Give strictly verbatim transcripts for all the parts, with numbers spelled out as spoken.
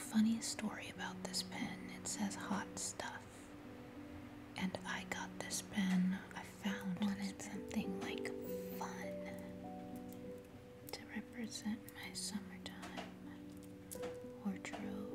funny story about this pen. It says hot stuff. And I got this pen. I found wanted something like fun to represent my summertime wardrobe.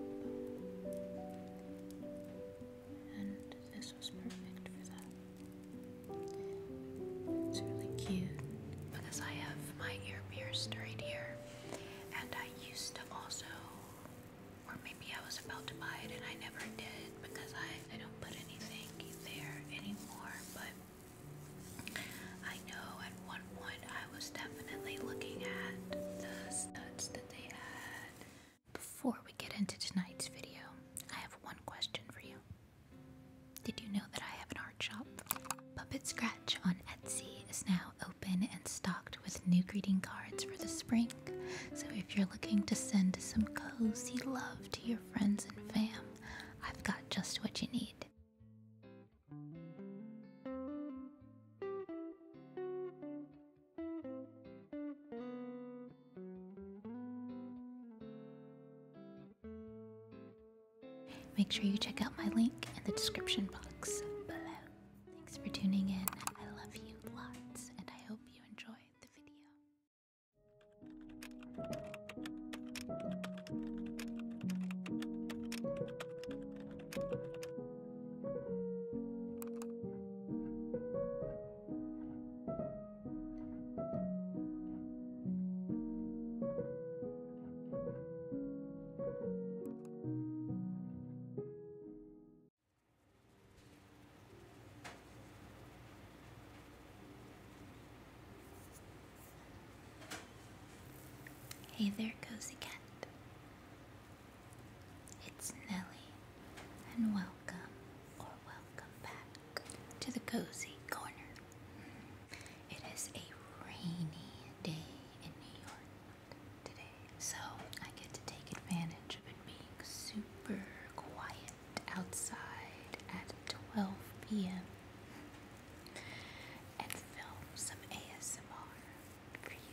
And this was perfect for that. It's really cute because I have my ear pierced right here. And I used to also, or maybe I was about to buy it and I never did because I, I don't put anything there anymore, but I know at one point I was definitely looking at the studs that they had. Before we get into tonight's video, I have one question for you. Did you know that I have an art shop? PuppetScatch on Etsy is now open and stocked with new greeting cards for the spring. So if you're looking to send some cozy love to your friends and fam, I've got just what you need. Make sure you check out my link in the description box below. Thanks for tuning in. I love you lots, and I hope you enjoy the video. Hey there, cozy cat. It's Nelly, and welcome, or welcome back, to the Cozy Corner. It is a rainy day in New York today, so I get to take advantage of it being super quiet outside at twelve p m and film some A S M R for you.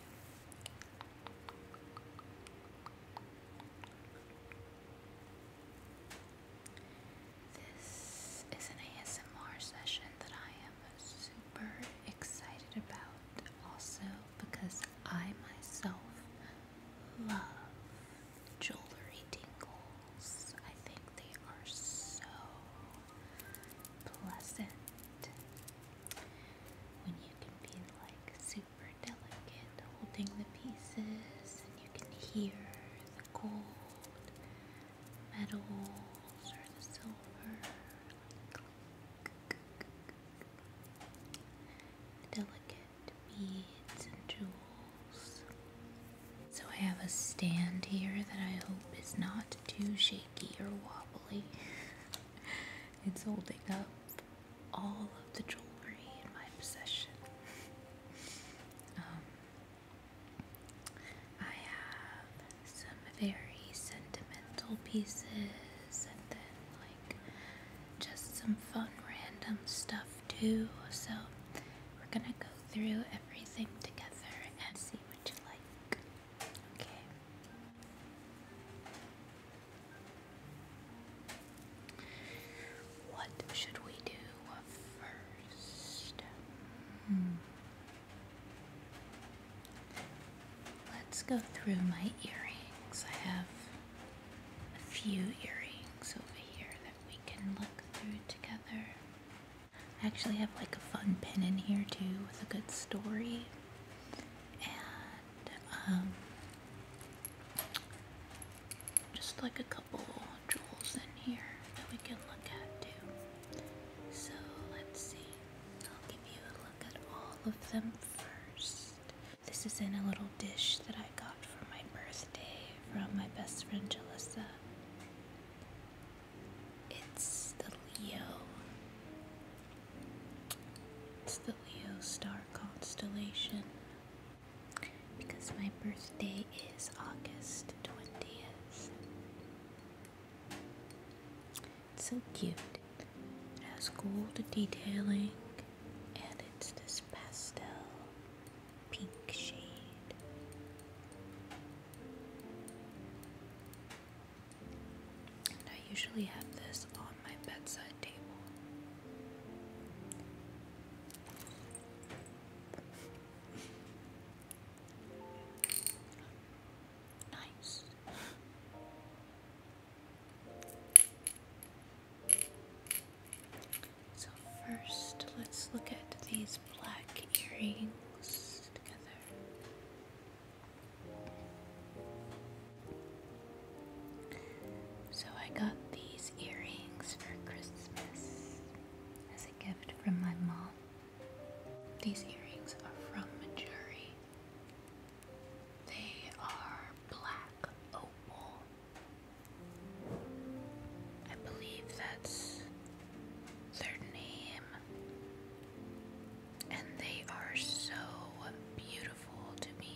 This is an A S M R session that I am super excited about, also because I myself love jewelry tingles. I think they are so pleasant when you can be like super delicate holding the pieces and you can hear the gold metals or the silver, the delicate beads and jewels. So I have a stand here that I hope is not too shaky or wobbly. It's holding up all of the jewelry in my possession. Um, I have some very sentimental pieces and then like just some fun random stuff too. So we're gonna go through everything together and see what you like. Okay. What should we do first? Hmm. Let's go through my earrings. I have a few earrings over here that we can look through together. I actually have like a fun pin in here too with a good story. And um, just like a couple jewels in here that we can look at too. So let's see. I'll give you a look at all of them first. This is in a little dish that I got for my birthday from my best friend Jalissa. It's the Leo. It's the Leo star constellation because my birthday is August twentieth. It's so cute. It has gold detailing and it's this pastel pink shade. usually have this on my bedside table. Nice. So first, let's look at these black earrings together. So I got these earrings for Christmas as a gift from my mom. These earrings are from Missouri. They are black opal. I believe that's their name. And they are so beautiful to me.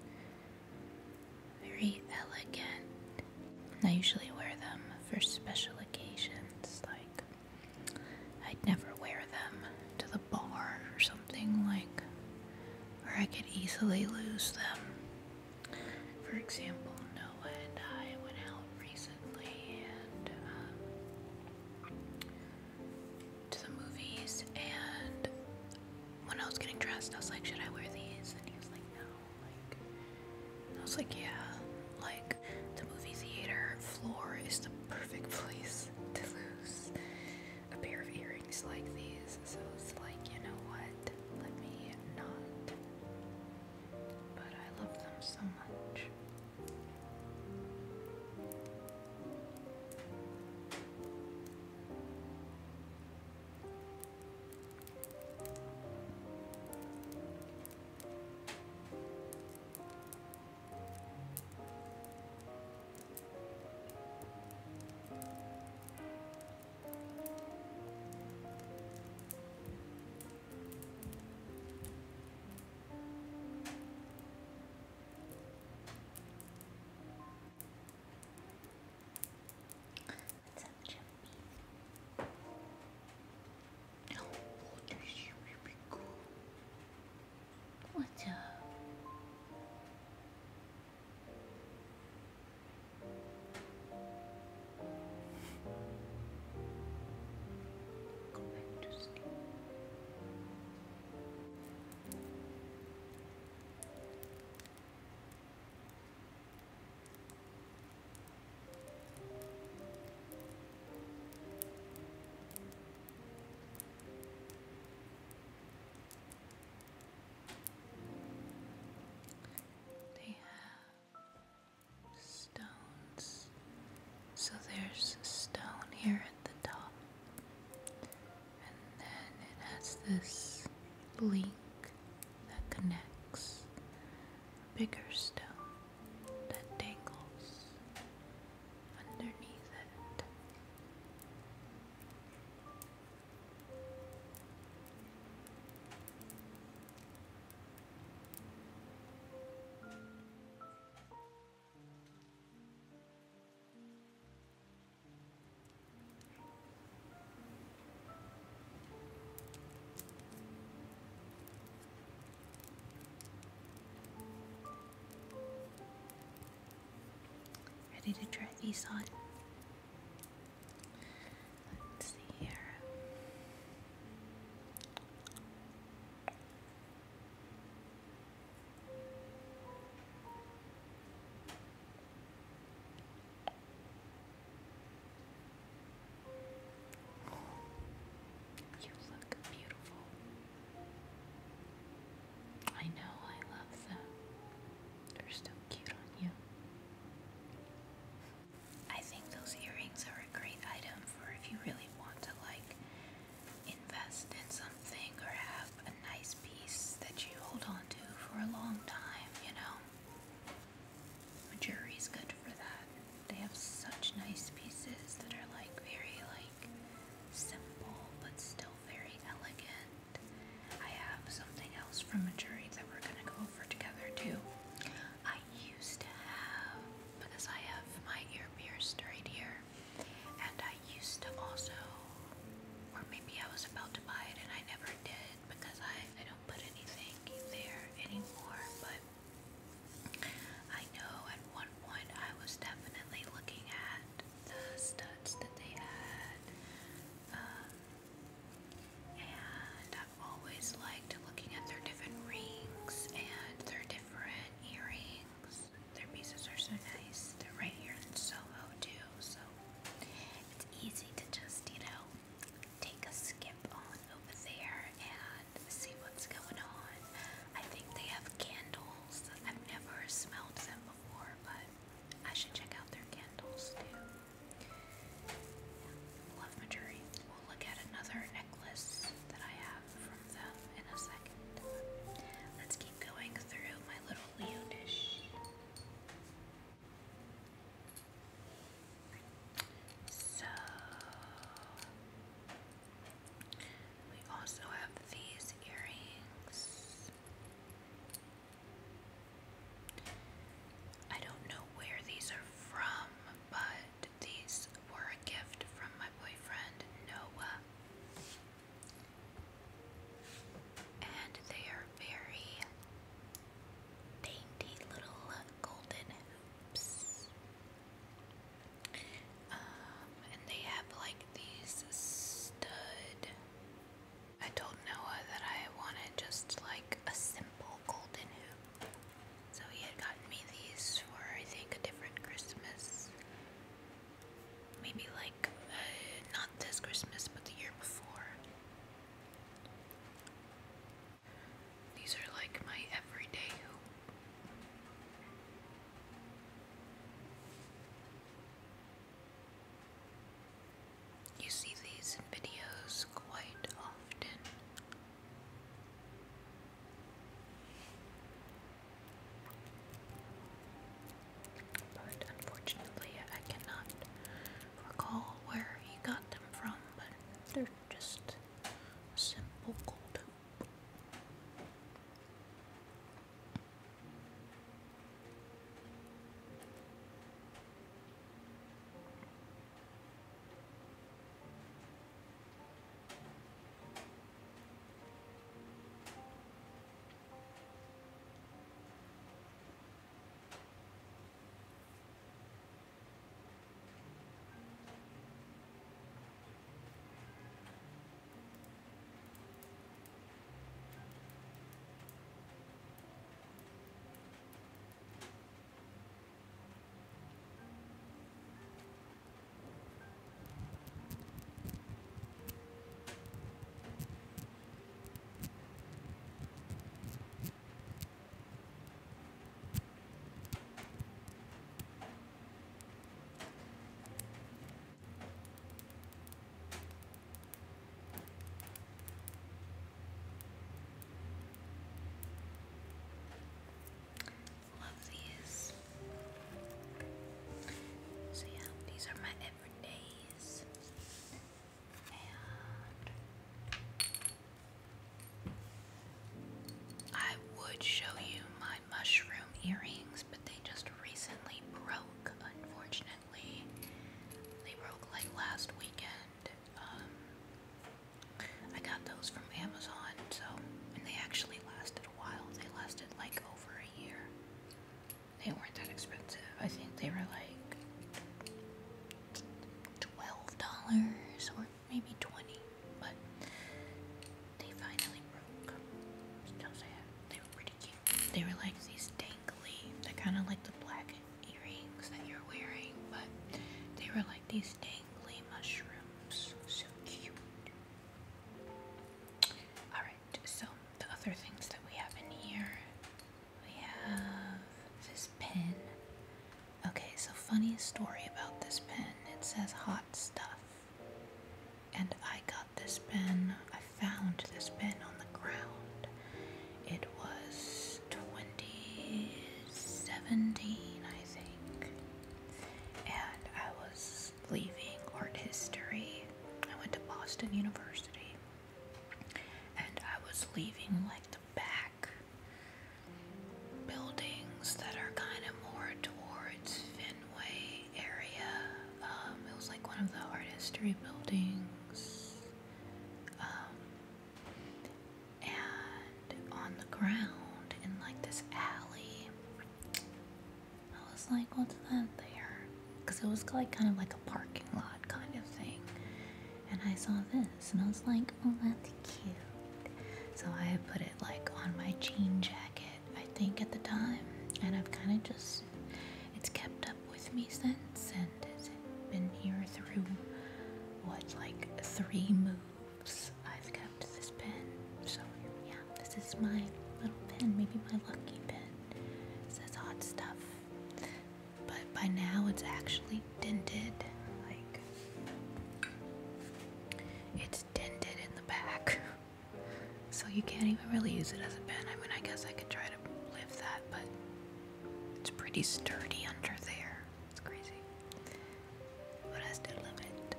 Very elegant. I usually wear them for special occasions, like I'd never wear them to the bar or something, like where I could easily lose them. For example, Noah and I went out recently and um, to the movies, and when I was getting dressed I was like, should I wear these? And he was like, no. Like, I was like, yeah, like the movie theater floor is the perfect place to lose a pair of earrings like these. So it's like, you know what, let me not. But I love them so much. What's up? Go back to sleep. They have stones. So there's a stone here at the top, and then it has this link that connects a bigger stone that dangles underneath it. Ready to try these on? Let's see here. You look beautiful. I know, I love them. They're so cute on you. I think those earrings are a great item for if you really want to like invest in something or have a nice piece that you hold on to for a long time, you know. Jewelry's good for that. They have such nice pieces that are like very like simple but still very elegant. I have something else from a jewelry that we're gonna go over together too. I used to have, because I have my ear pierced right here, and I used to also, or maybe I was about to buy it and I never did because I, I don't put anything there anymore, but I know at one point I was definitely looking at the studs that they dollars or maybe twenty, but they finally broke. Still sad. They were pretty cute. They were like these dangly, they're kind of like the black earrings that you're wearing, but they were like these dangly mushrooms. So cute. Alright, so the other things that we have in here, we have this pen. Okay, so funny story about this pen. It says hot stuff. And I got this pen, I found this pen on the ground. It was twenty seventeen, I think. And I was leaving art history. I went to Boston University. And I was leaving like the back buildings that are kind of more towards Fenway area. Um, it was like one of the art history buildings. Um, and on the ground in like this alley, I was like, what's that there? Because it was like kind of like a parking lot kind of thing. And I saw this and I was like, oh, that's cute. So I had put it like on my jean jacket, I think at the time, and I've kind of just, it's kept up with me since, and it's been here through, what, like three moves. I've kept this pen, so yeah, this is my little pen, maybe my lucky pen. It says hot stuff, but by now it's actually dented, like, it's dented in the back. So you can't even really use it as a pen. I mean, I guess I could try to lift that, but it's pretty sturdy under there. It's crazy. But I still love it.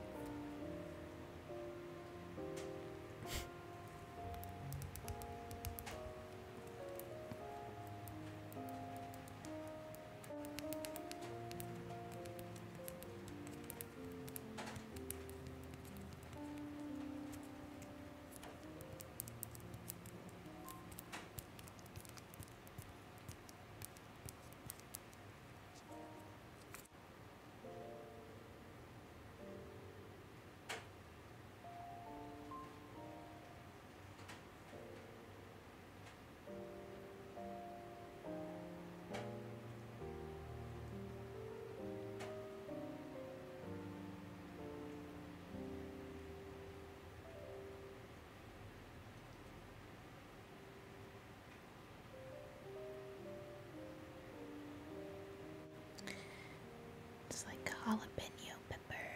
It's like jalapeno pepper.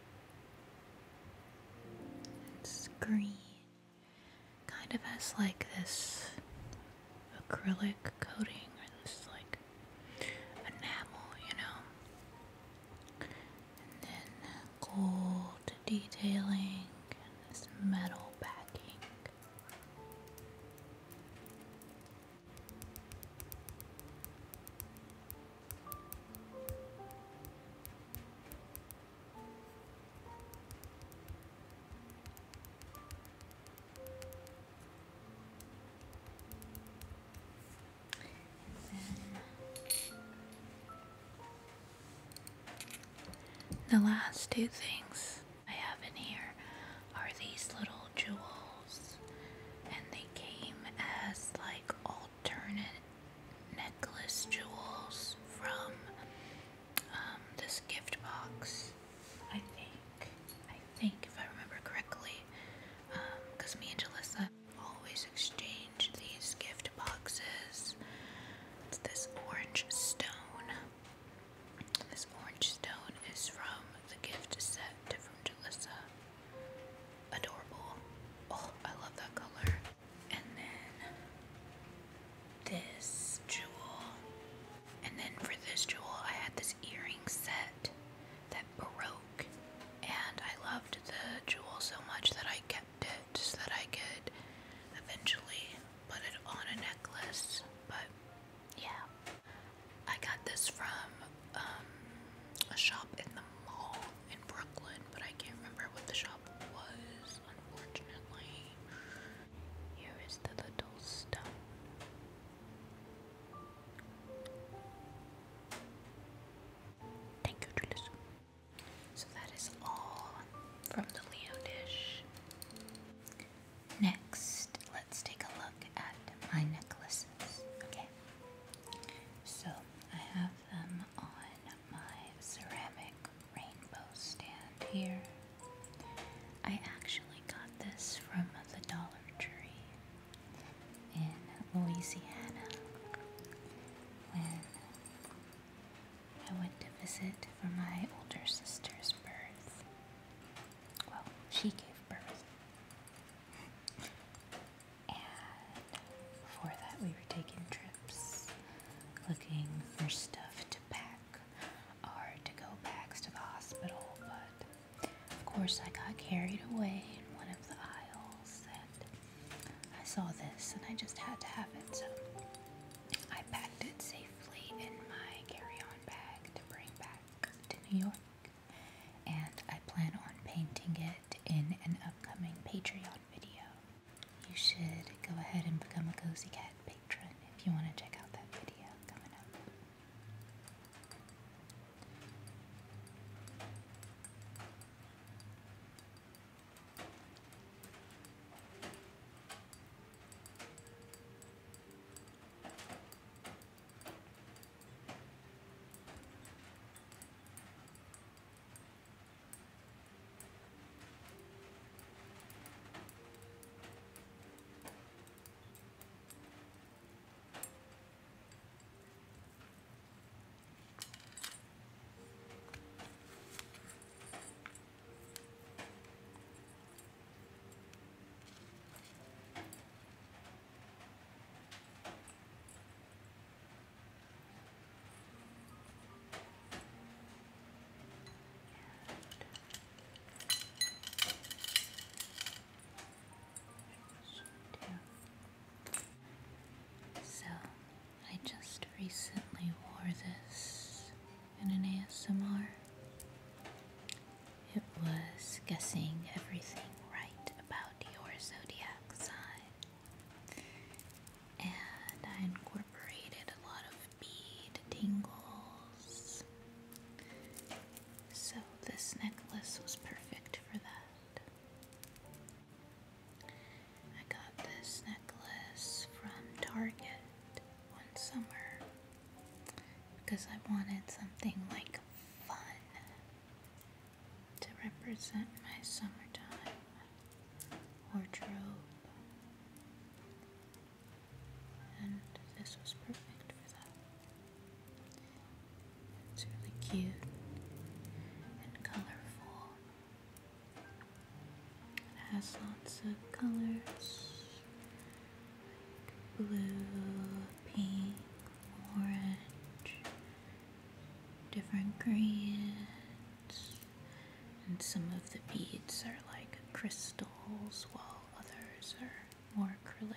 It's green. Kind of has like this acrylic coating or this like enamel, you know. And then gold detailing and this metal backing. The last two things I have in here are these little jewels, and they came as like alternate necklace jewels from um, this gift box. I think, I think if I remember correctly, because um, me and Jalissa always exchange these gift boxes. It's this orange stone. This orange stone is from the gift set from here. I actually got this from the Dollar Tree in Louisiana when I went to visit for my older sister's birth. Well, she gave birth. And before that, we were taking trips looking for stuff to pack or to-go bags to the hospital, but of course I got carried away in one of the aisles and I saw this and I just had to have it, so I packed it safely in my carry-on bag to bring back to New York, and I plan on painting it in an upcoming Patreon video. You should go ahead and become a Cozy Cat patron if you want to check out that video coming up. So, I just recently wore this in an A S M R. It was guessing everything right about your zodiac sign. And I incorporated a lot of bead tingles. So this necklace was perfect for that. I got this necklace from Target one summer because I wanted something like fun to represent my summertime wardrobe, and this was perfect for that. It's really cute and colorful. It has lots of colors like blue, pink, orange, different greens, and some of the beads are like crystals while others are more acrylic.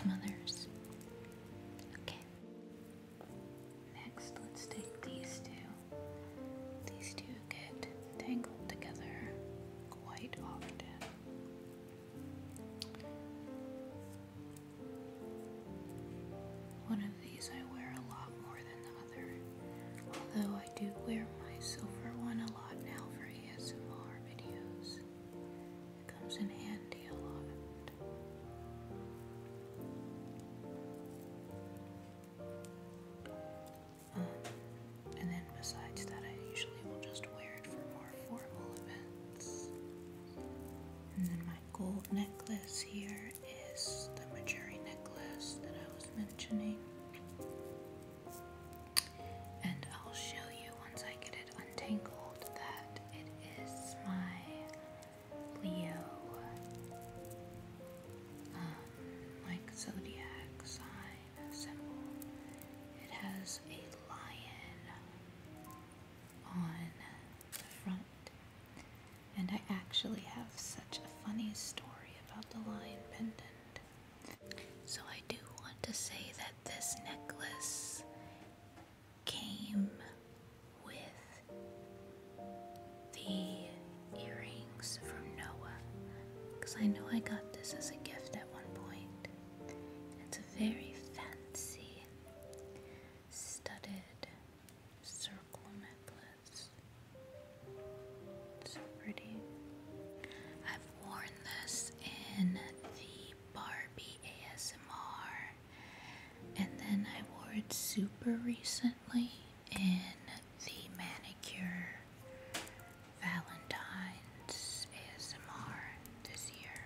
some others. Okay. Next, let's take these two. These two get tangled together quite often. One of these I wear a lot more than the other, although I do wear my silver one a lot now for A S M R videos. It comes in handy a lot. Um, and then besides that, I usually will just wear it for more formal events. And then my gold necklace here is the Majuri necklace that I was mentioning. And I'll show you once I get it untangled that it is my Leo, um, like zodiac sign symbol. It has a lion on the front, and I actually have such a funny story about the lion pendant. So I do want to say that this necklace came with the earrings from Noah, because I know I got this as a gift at one point. It's a very fancy studded circle necklace. So pretty. I've worn this in the Barbie A S M R, and then I wore it super recently in the manicure Valentine's A S M R this year.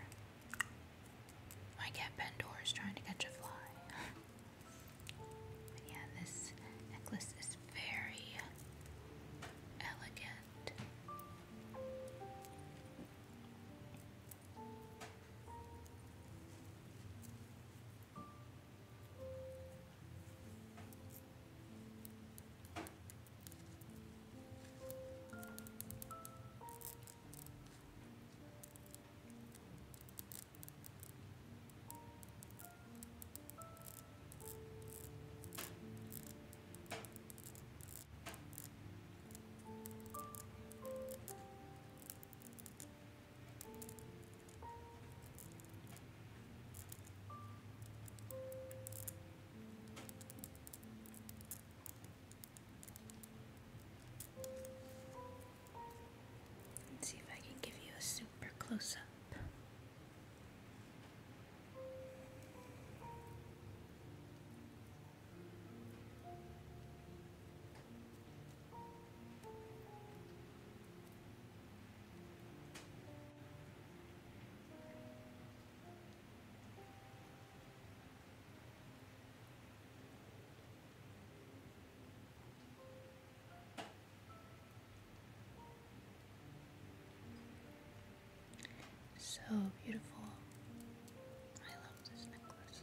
My cat Pandora is trying to catch a fly. But yeah, this necklace is very elegant. Let's see if I can give you a super close-up. So beautiful. I love this necklace.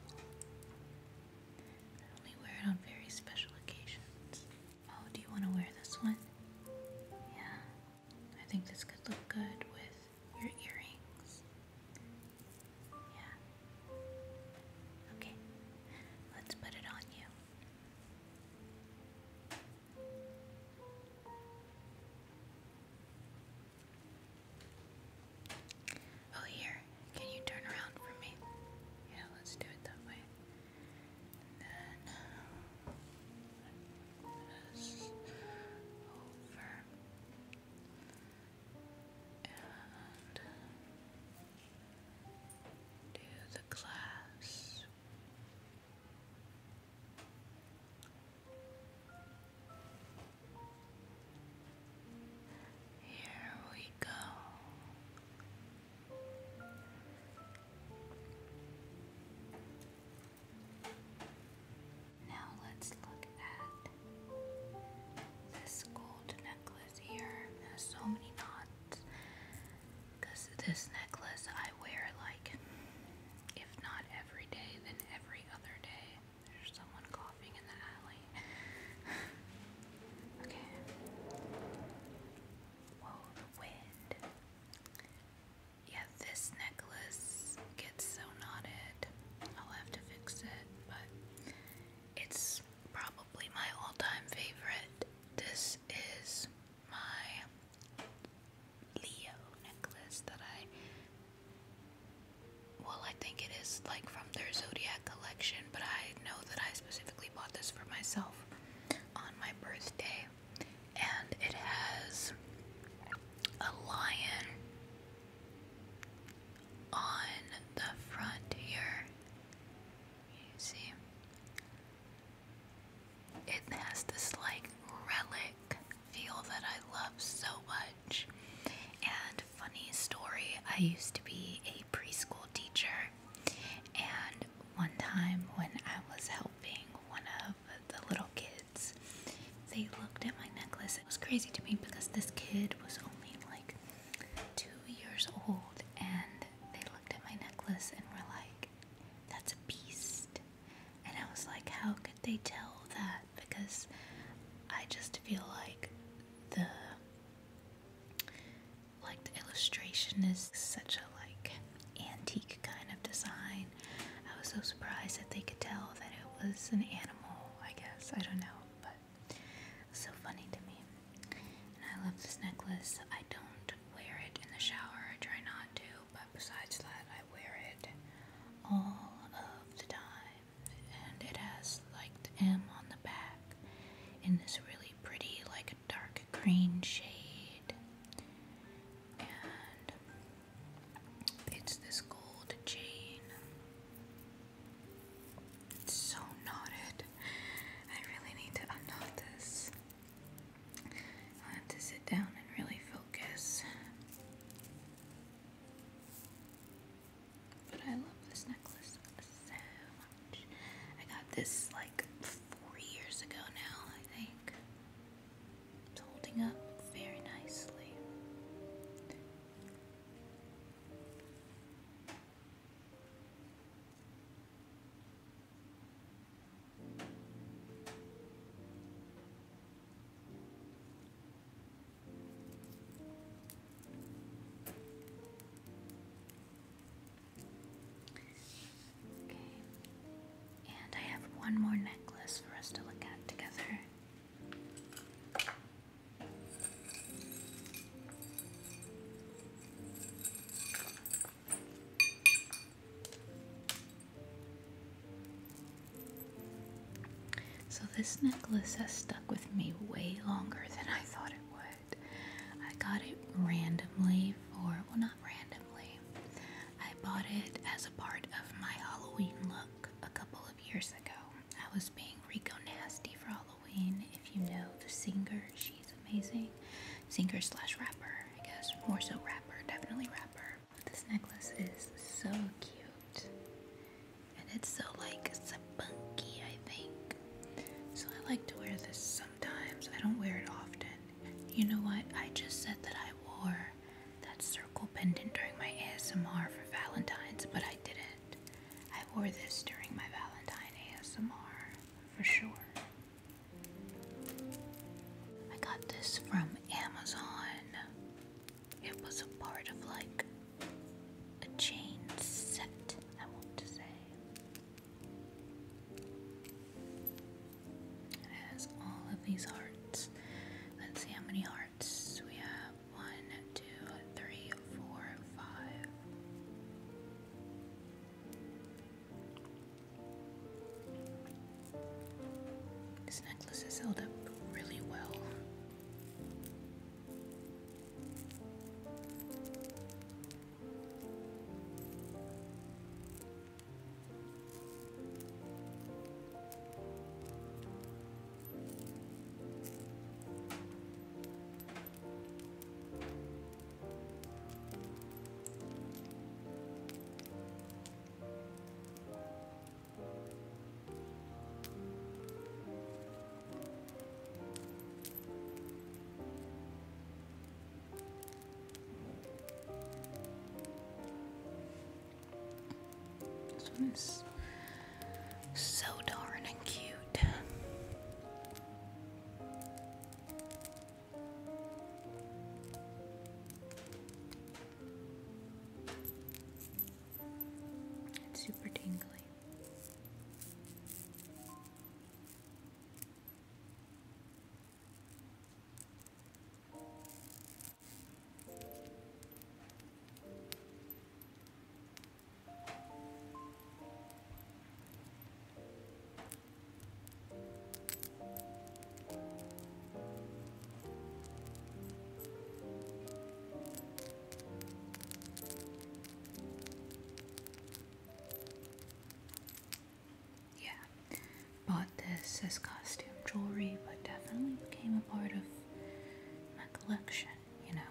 I only wear it on very special occasions. Oh, do you want to wear this one? Yeah, I think this could look good with your earrings. Yeah. Okay, let's put it on you. Oh, here, can you turn around for me? Yeah, let's do it that way. And then this over and do the clasp. Here we go. Now let's look at this gold necklace here. It has so many knots, because this necklace I wear like, if not every day, then every other day. There's someone coughing in the alley. Okay. Whoa, the wind. Yeah, this necklace gets so knotted. I'll have to fix is like from their Zodiac collection, but I know that I specifically bought this for myself on my birthday. And it has a lion on the front here. You see? It has this like relic feel that I love so much. And funny story, I used to be a preschool teacher, and one time when I was helping one of the little kids, they looked at my necklace. It was crazy to me because this kid was only like two years old, and they looked at my necklace and were like, "That's a beast." And I was like, how could they tell that? Because I just feel like the like the illustration is such a like antique kind of design. I was so surprised that they could tell that it was an animal, I guess. I don't know, but it was so funny to me. And I love this necklace. I don't wear it in the shower. I try not to, but besides that, I wear it all of the time. And it has like the M on the back in this really pretty, like a dark green shade. And it's this gold chain. It's so knotted. I really need to unknot this. I'll have to sit down and really focus. But I love this necklace so much. I got this like four years ago now, I think. It's holding up very nicely. Okay. And I have one more necklace for us to look at together. So this necklace has stuck with me way longer than I thought it would. I got it randomly for, well, not randomly. I bought it as a part of my Halloween look a couple of years ago. I was being Rico Nasty for Halloween. If you know the singer, she's amazing. Singer slash rapper, I guess. More so rapper, definitely rapper. This necklace is so cute. And it's so like spunky, I think. So I like to wear this sometimes. I don't wear it often. You know what? I just said that I wore that circle pendant during my A S M R for Valentine's, but I didn't. I wore this during my Valentine A S M R for sure. I got this from Amazon. It was a part of like a chain set, I want to say. It has all of these hearts. Let's see how many hearts we have. One, two, three, four, five. This necklace is held up really well. This one is so darn cute. It's super tingly. as costume jewelry, but definitely became a part of my collection, you know.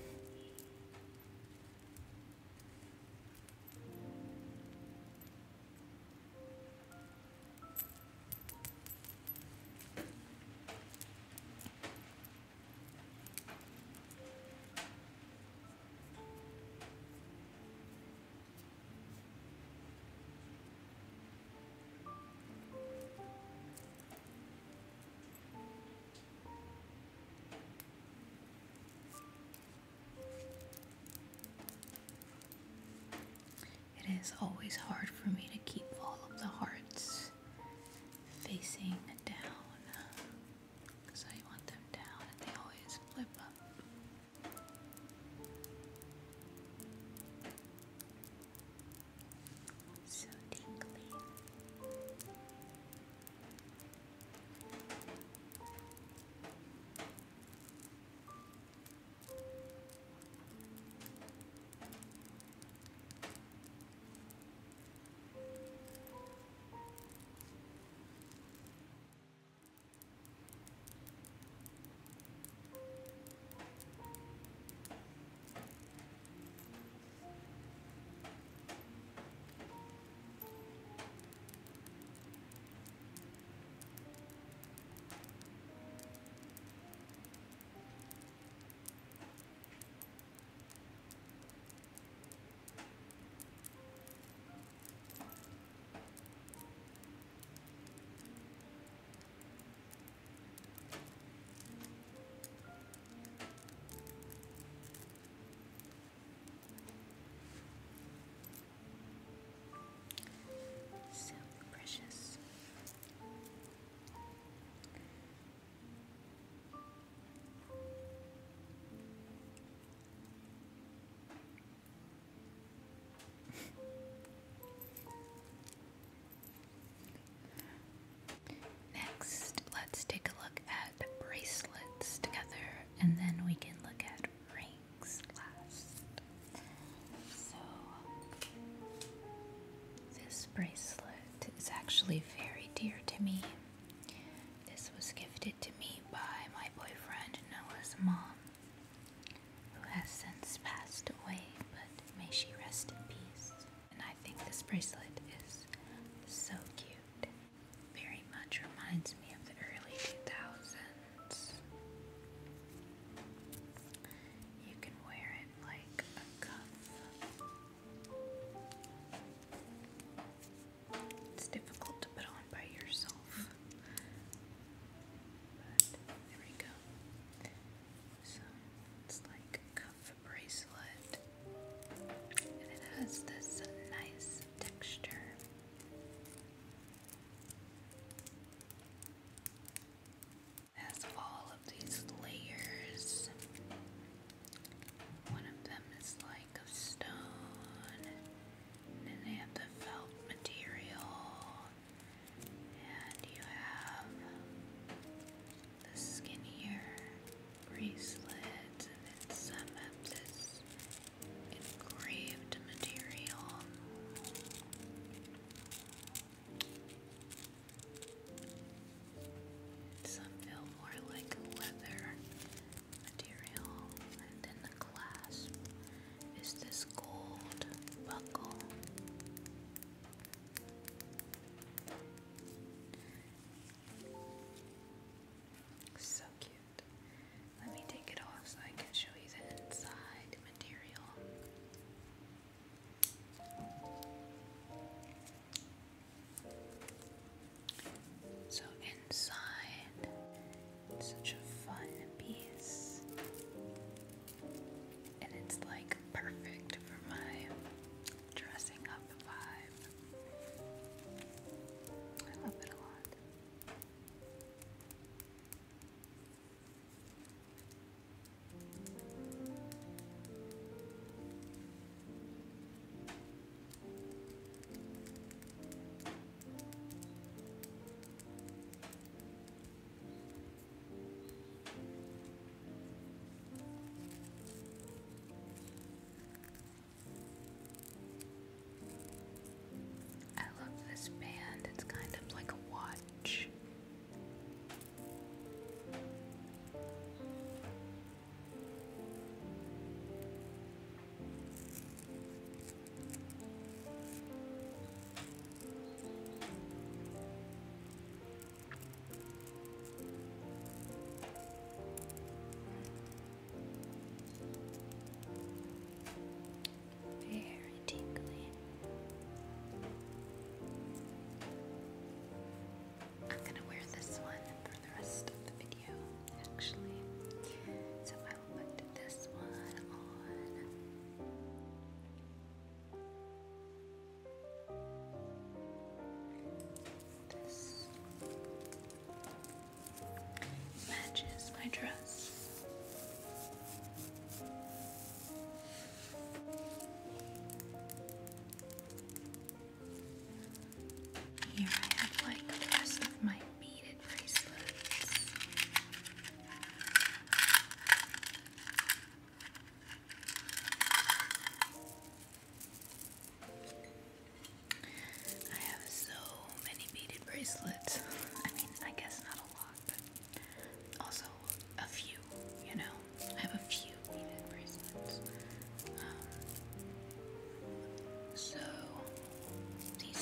It is always hard for me to keep all of the hearts facing down because I want them down and they always flip up. So tingly. So precious. Next, let's take a look at bracelets together, and then we can look at rings last. So, this bracelet is actually very dear to me. This was gifted to me by my boyfriend Noah's mom, who has since passed away, but may she rest in peace. And I think this bracelet is so cute. Very much reminds me of the early two thousands. You can wear it like a cuff. It's difficult to put on by yourself, but there we go. So it's like a cuff bracelet, and it has this nice texture. It has all of these layers. One of them is like of stone, and then they have the felt material, and you have the skinnier bracelets, and then some have this engraved material.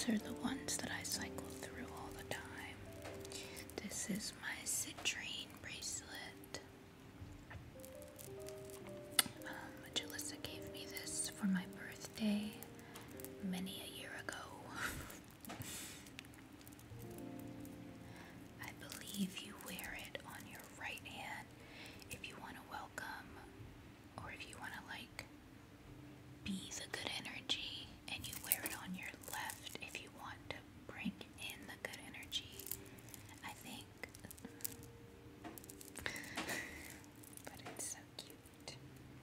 these are the ones that I cycle through all the time. This is my citrine bracelet. Um, Jalissa gave me this for my birthday many a year ago. I believe you wear it on your right hand if you want to welcome, or if you want to like be the good energy, and you wear it on your left if you want to bring in the good energy, I think. But it's so cute.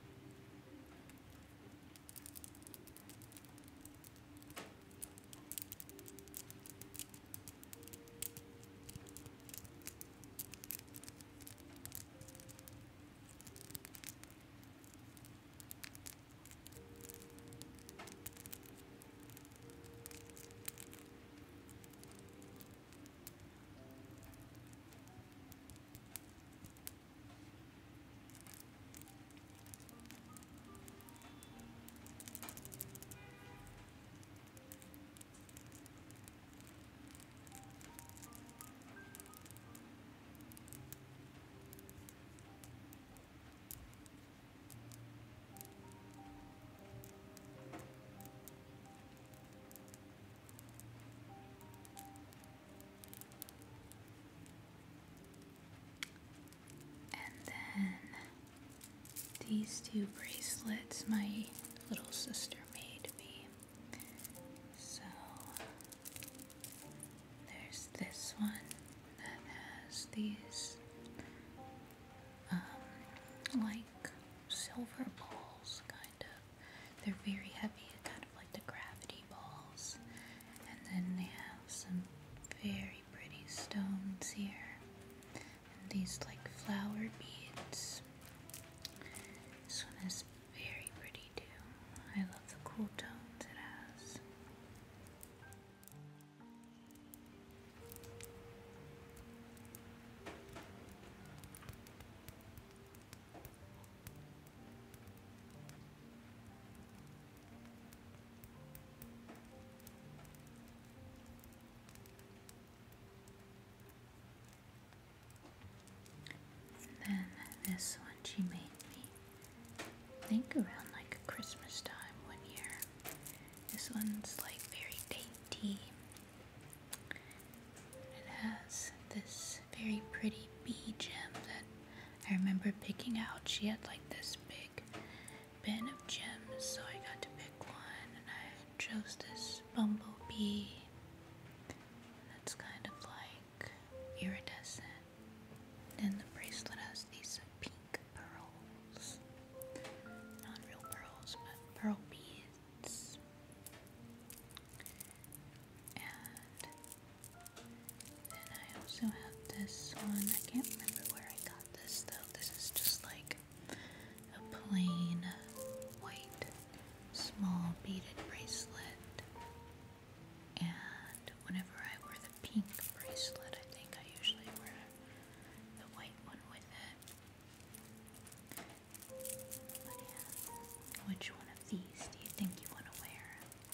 These two bracelets my little sister made me. So there's this one that has these um, like silver balls, kind of. They're very heavy, kind of like the gravity balls. And then they have some very pretty stones here. And these like flower beads. This one is very pretty too. I love the cool tones it has. And then this one she made me, I think around like Christmas time one year. This one's like very dainty. It has this very pretty bee gem that I remember picking out. She had like this big bin of gems, so I got to pick one, and I chose this bumblebee. That's kind of like iridescent. And the bracelet has these pink pearls. Not real pearls, but pearl beads. And then I also have this one. I can't remember where I got this though. This is just like a plain white small beaded bracelet. And whenever I wear the pink bracelet, I think I usually wear the white one with it. But yeah, which one of these do you think you want to wear?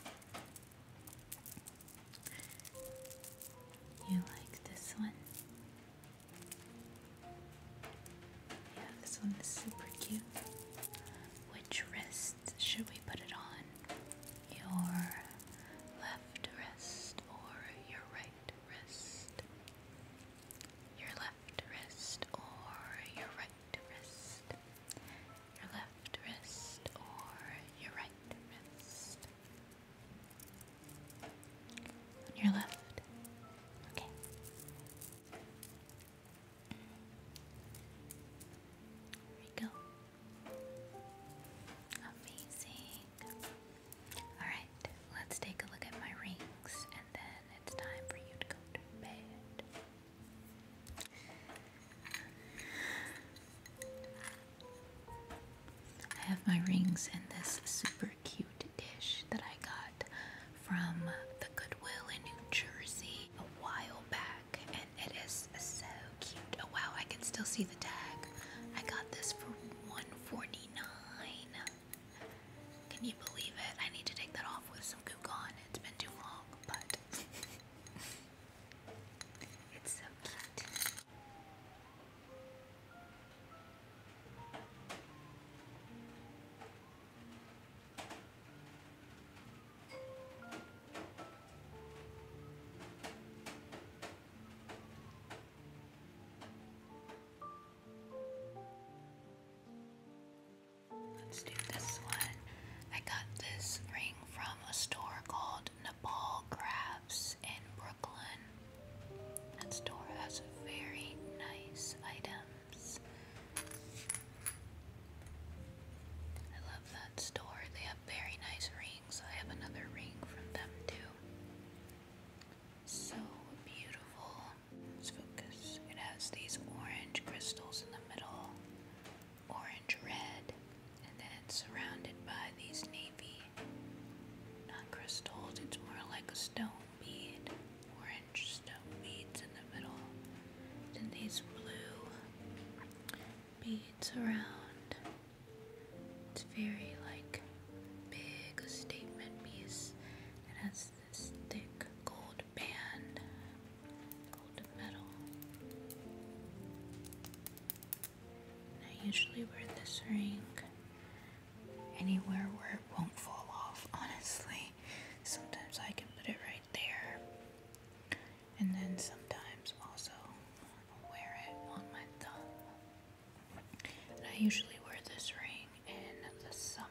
You like this one? Yeah, this one is super cute. Which wrist should we put it on? Your left wrist or your right wrist? Your left wrist or your right wrist? Your left wrist or your right wrist? On your left. Okay. There we go. Amazing. Alright, let's take a look at my rings, and then it's time for you to go to bed. I have my rings in this super cute dish that I got from the Goodwill in New Jersey a while back, and it is so cute. Oh wow, I can still see the tag. I got this for one forty-nine. Can you believe it? I need to take that off with some goo gone. It's been too long, but Let's do this one. I got this ring from a store called Nepal Crafts in Brooklyn. That store has very nice items. I love that store. They have very nice rings. I have another ring from them too. So beautiful. Let's focus. It has these orange crystals in the middle, orange red, and then it's surrounded by these navy, not crystals, it's more like a stone bead, orange stone beads in the middle, and these blue beads around. It's very like big statement piece. It has this thick gold band, gold metal. And I usually wear this ring anywhere where it won't fall off, honestly. Sometimes I can put it right there, and then sometimes also I'll wear it on my thumb. And I usually wear this ring in the summer.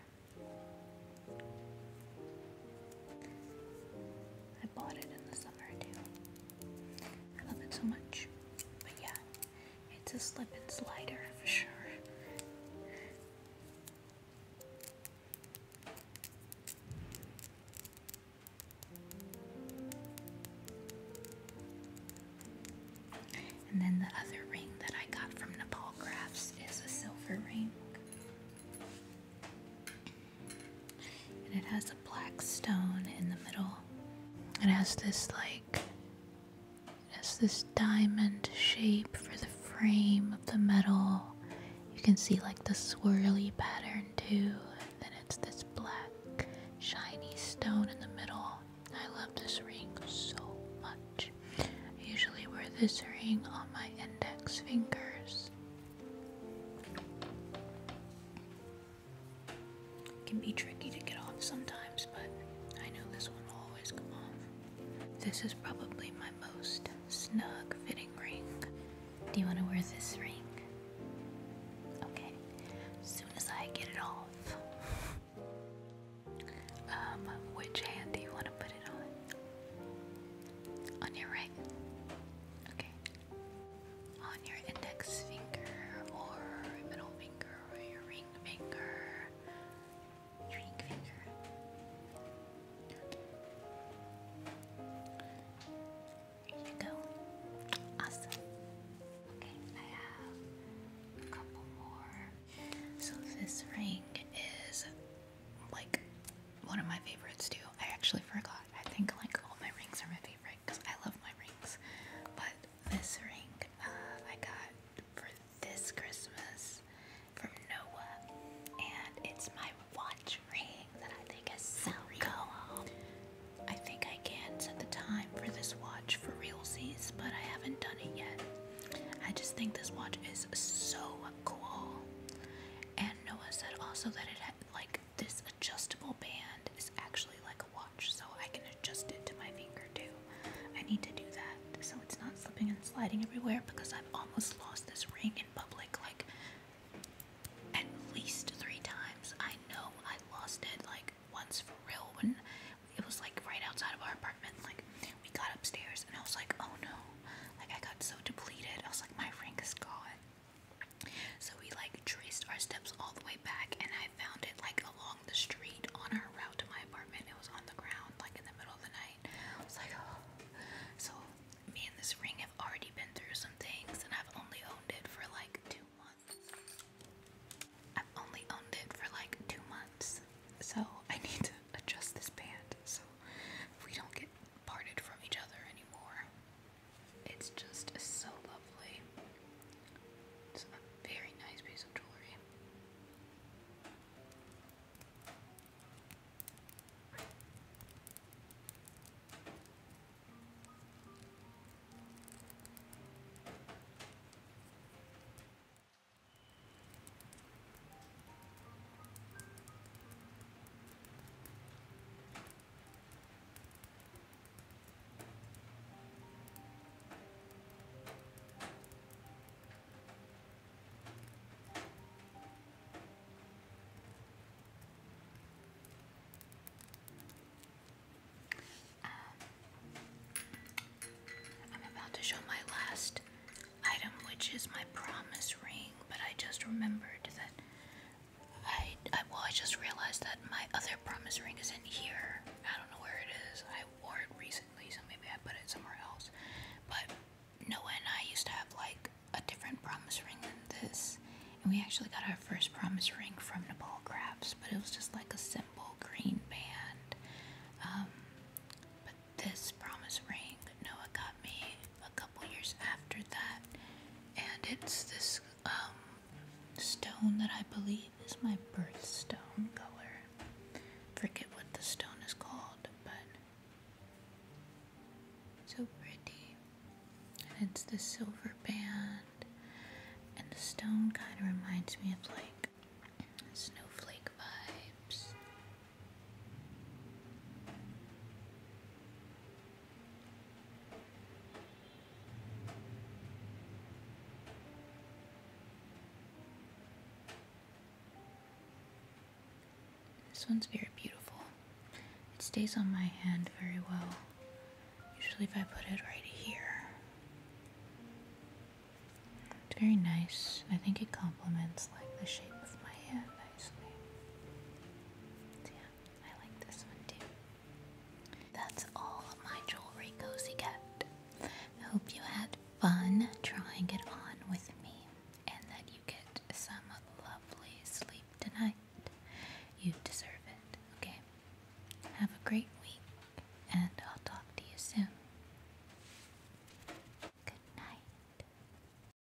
I bought it in the summer too. I love it so much. But yeah, it's a slip and slider for sure. And then the other ring that I got from Nepal Crafts is a silver ring. And it has a black stone in the middle. It has this like, it has this diamond shape for the frame of the metal. You can see like the swirly pattern too. And then it's this black shiny stone in the middle. I love this ring so much. I usually wear this ring on my index fingers. It can be tricky to get off sometimes, but I know this one will always come off. This is probably my most snug fitting ring. Do you want to wear this ring? Okay, as soon as I get it off. Um, which hand do you want to put it on? On your right? Okay. On your index finger or middle finger or your ring finger. Ring finger. Here you go. Awesome. Okay, I have a couple more. So this ring is like one of my favorites too. I actually forgot. I think like all my rings are my favorite because I love my rings. But this ring uh, I got for this Christmas from Noah, and it's my watch ring that I think is so cool. I think I can set the time for this watch for realsies, but I haven't done it yet. I just think this watch is so cool. And Noah said also that it had like this adjustable band is actually like a watch, so I can adjust it to my finger too. I need to do that so it's not slipping and sliding everywhere, because I've almost lost this ring in public like at least three times. I know I lost it like once for real when it was like right outside of our apartment. Like we got upstairs and I was like, oh no, like I got so depleted. I was like, my ring is gone. So we like traced our steps all the way back, and I found it like along the street on our route to my apartment. It was on the ground like in the middle of the night. I was like, oh. So me and this ring have already been through some things. got our first promise ring from Nepal Crafts, but it was just like a simple green band. Um, but this promise ring, Noah got me a couple years after that, and it's this um, stone that I believe is my birthstone color. Forget what the stone is called, but so pretty. And it's the silver band, and the stone kind of reminds me of like snowflake vibes. This one's very beautiful. It stays on my hand very well. Usually if I put it right here. It's very nice. I think it complements like the shape of my hand nicely. So yeah, I like this one too. That's all of my jewelry, Cozy Cat. I hope you had fun trying it on with me and that you get some lovely sleep tonight. You deserve it, okay? Have a great week, and